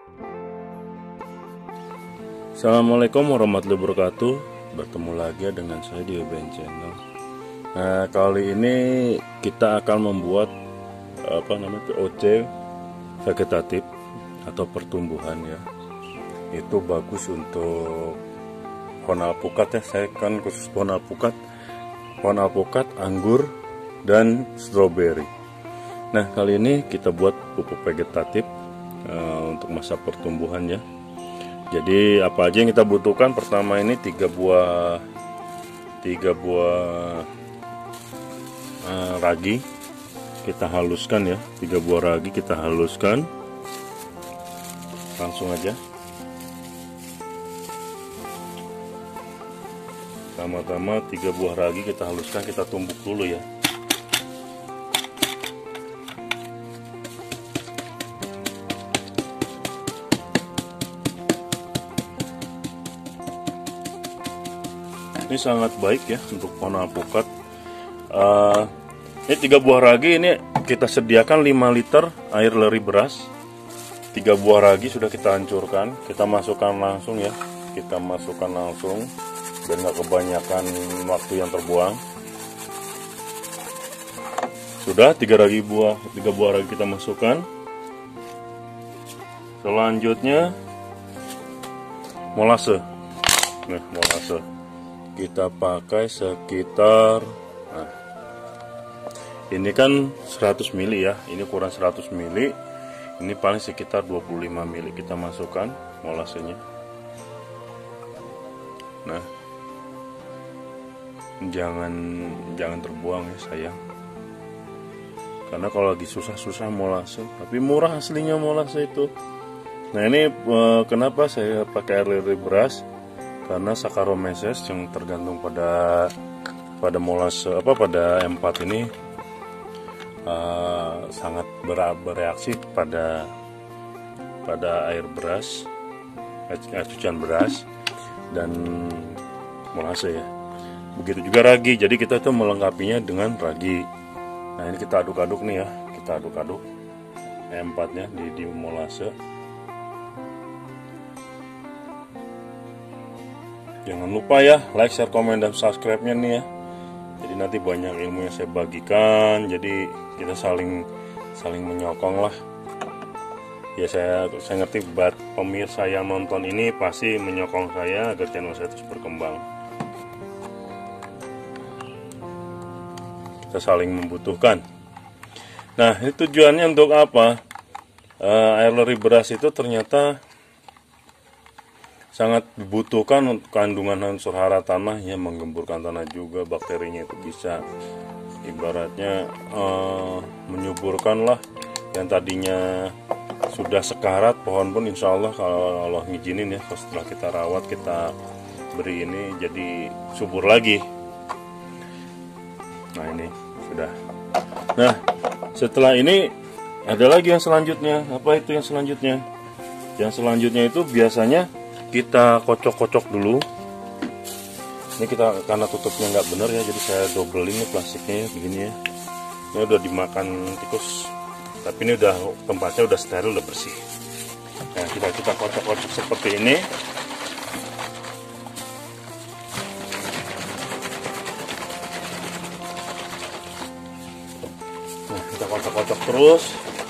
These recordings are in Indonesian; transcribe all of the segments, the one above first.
Assalamualaikum warahmatullahi wabarakatuh. Bertemu lagi dengan saya di UBN Channel. Nah, kali ini kita akan membuat POC vegetatif atau pertumbuhan ya. Itu bagus untuk pohon alpukat ya. Saya kan khusus pohon alpukat, anggur dan stroberi. Nah, kali ini kita buat pupuk vegetatif untuk masa pertumbuhan ya. Jadi apa aja yang kita butuhkan? Pertama ini 3 buah ragi kita haluskan ya. 3 buah ragi kita haluskan. Langsung aja. Pertama-tama 3 buah ragi kita haluskan, kita tumbuk dulu ya. Ini sangat baik ya untuk pohon alpukat. Ini 3 buah ragi, ini kita sediakan 5 liter air leri beras. 3 buah ragi sudah kita hancurkan, kita masukkan langsung ya. Kita masukkan langsung biar nggak kebanyakan waktu yang terbuang. Sudah 3 buah ragi kita masukkan. Selanjutnya molase. Nah, molase kita pakai sekitar, nah, ini kan 100 ml ya, ini ukuran 100 ml, ini paling sekitar 25 ml kita masukkan molasenya. Nah, jangan terbuang ya sayang, karena kalau lagi susah molase, tapi murah aslinya molase itu. Nah, ini kenapa saya pakai air leri beras? Karena Saccharomyces yang tergantung pada molase pada M4 ini sangat bereaksi pada air beras, air cucian beras dan molase ya. Begitu juga ragi. Jadi kita itu melengkapinya dengan ragi. Nah, ini kita aduk-aduk nih ya. Kita aduk-aduk M4-nya di molase. Jangan lupa ya, like, share, komen, dan subscribe-nya nih ya. Jadi nanti banyak ilmu yang saya bagikan. Jadi kita saling menyokong lah. Ya saya ngerti buat pemirsa yang nonton ini pasti menyokong saya agar channel saya terus berkembang. Kita saling membutuhkan. Nah, ini tujuannya untuk apa? Air leri beras itu ternyata sangat dibutuhkan untuk kandungan unsur hara tanah yang menggemburkan tanah juga. Bakterinya itu bisa ibaratnya menyuburkan lah yang tadinya sudah sekarat pohon pun, insya Allah kalau Allah ngizinin ya, setelah kita rawat, kita beri ini jadi subur lagi. Nah, ini sudah. Nah, setelah ini ada lagi yang selanjutnya. Apa itu yang selanjutnya? Yang selanjutnya itu biasanya kita kocok-kocok dulu. Ini kita karena tutupnya nggak bener ya, jadi saya dobelin nih plastiknya ya, begini ya. Ini udah dimakan tikus, tapi ini udah tempatnya udah steril, udah bersih. Nah, kita kocok-kocok seperti ini. Nah, kita kocok-kocok terus.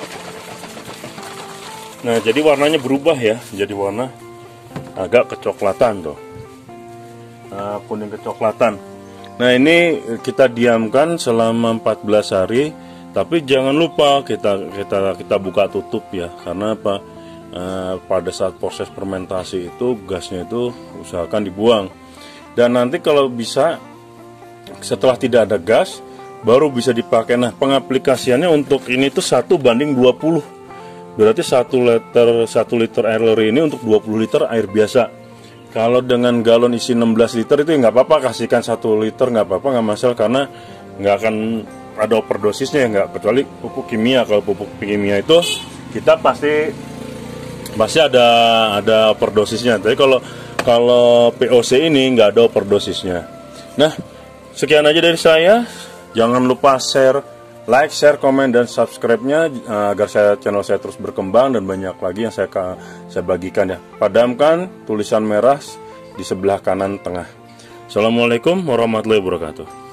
Nah, jadi warnanya berubah ya, jadi warna agak kecoklatan tuh, kuning kecoklatan. Nah, ini kita diamkan selama 14 hari, tapi jangan lupa kita buka tutup ya, karena apa? Pada saat proses fermentasi itu gasnya itu usahakan dibuang. Dan nanti kalau bisa setelah tidak ada gas baru bisa dipakai. Nah, pengaplikasiannya untuk ini tuh 1:20. Berarti 1 liter air leri ini untuk 20 liter air biasa. Kalau dengan galon isi 16 liter itu nggak apa-apa, kasihkan 1 liter nggak apa-apa, nggak masalah, karena nggak akan ada overdosisnya ya, nggak, kecuali pupuk kimia. Kalau pupuk kimia itu kita pasti ada overdosisnya. Tapi kalau POC ini nggak ada overdosisnya. Nah, sekian aja dari saya. Jangan lupa share like, share, komen, dan subscribe-nya agar channel saya terus berkembang dan banyak lagi yang saya bagikan ya. Padamkan tulisan merah di sebelah kanan tengah. Assalamualaikum warahmatullahi wabarakatuh.